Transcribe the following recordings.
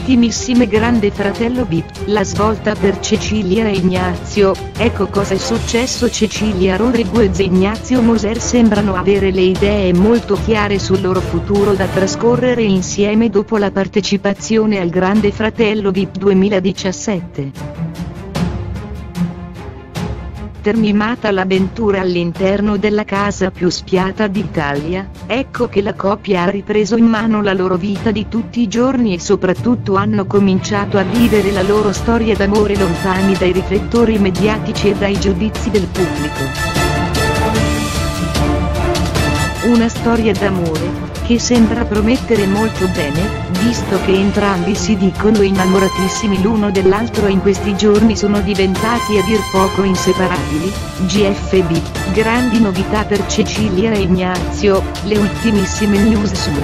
ultimissime Grande Fratello VIP, la svolta per Cecilia e Ignazio. Ecco cosa è successo. Cecilia Rodriguez e Ignazio Moser sembrano avere le idee molto chiare sul loro futuro da trascorrere insieme dopo la partecipazione al Grande Fratello VIP 2017. Terminata l'avventura all'interno della casa più spiata d'Italia, ecco che la coppia ha ripreso in mano la loro vita di tutti i giorni e soprattutto hanno cominciato a vivere la loro storia d'amore lontani dai riflettori mediatici e dai giudizi del pubblico. Una storia d'amore che sembra promettere molto bene, visto che entrambi si dicono innamoratissimi l'uno dell'altro e in questi giorni sono diventati a dir poco inseparabili. GFB, grandi novità per Cecilia e Ignazio, le ultimissime news sul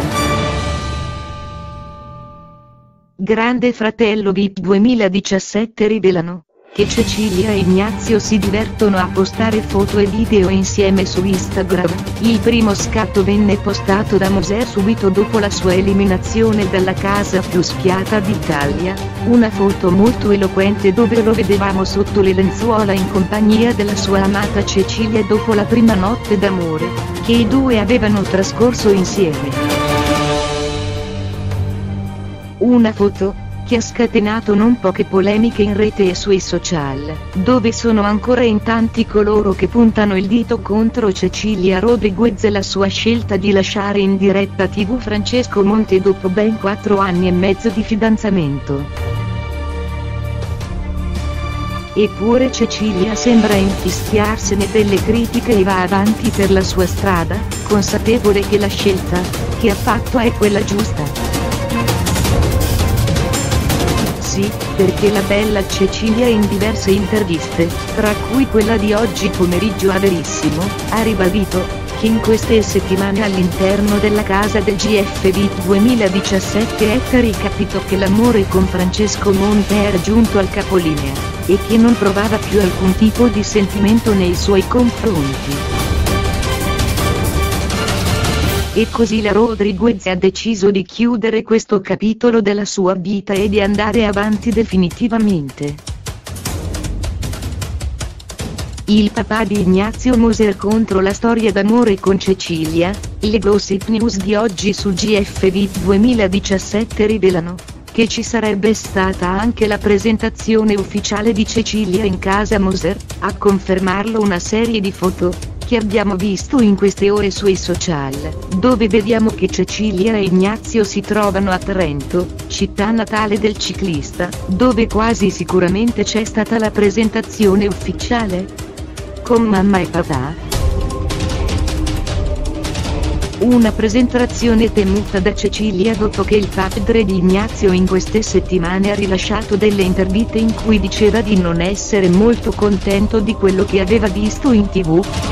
Grande Fratello VIP 2017 rivelano che Cecilia e Ignazio si divertono a postare foto e video insieme su Instagram. Il primo scatto venne postato da Moser subito dopo la sua eliminazione dalla casa più spiata d'Italia, una foto molto eloquente dove lo vedevamo sotto le lenzuola in compagnia della sua amata Cecilia dopo la prima notte d'amore che i due avevano trascorso insieme. Una foto che ha scatenato non poche polemiche in rete e sui social, dove sono ancora in tanti coloro che puntano il dito contro Cecilia Rodriguez e la sua scelta di lasciare in diretta TV Francesco Monte dopo ben 4 anni e mezzo di fidanzamento. Eppure Cecilia sembra infischiarsene delle critiche e va avanti per la sua strada, consapevole che la scelta che ha fatto è quella giusta. Sì, perché la bella Cecilia in diverse interviste, tra cui quella di oggi pomeriggio a Verissimo, ha ribadito che in queste settimane all'interno della casa del GFB 2017 è ricapito che l'amore con Francesco Monte è raggiunto al capolinea, e che non provava più alcun tipo di sentimento nei suoi confronti. E così la Rodriguez ha deciso di chiudere questo capitolo della sua vita e di andare avanti definitivamente. Il papà di Ignazio Moser contro la storia d'amore con Cecilia. Le gossip news di oggi su GFB 2017 rivelano che ci sarebbe stata anche la presentazione ufficiale di Cecilia in casa Moser, a confermarlo una serie di foto che abbiamo visto in queste ore sui social, dove vediamo che Cecilia e Ignazio si trovano a Trento, città natale del ciclista, dove quasi sicuramente c'è stata la presentazione ufficiale con mamma e papà. Una presentazione temuta da Cecilia dopo che il padre di Ignazio in queste settimane ha rilasciato delle interviste in cui diceva di non essere molto contento di quello che aveva visto in TV,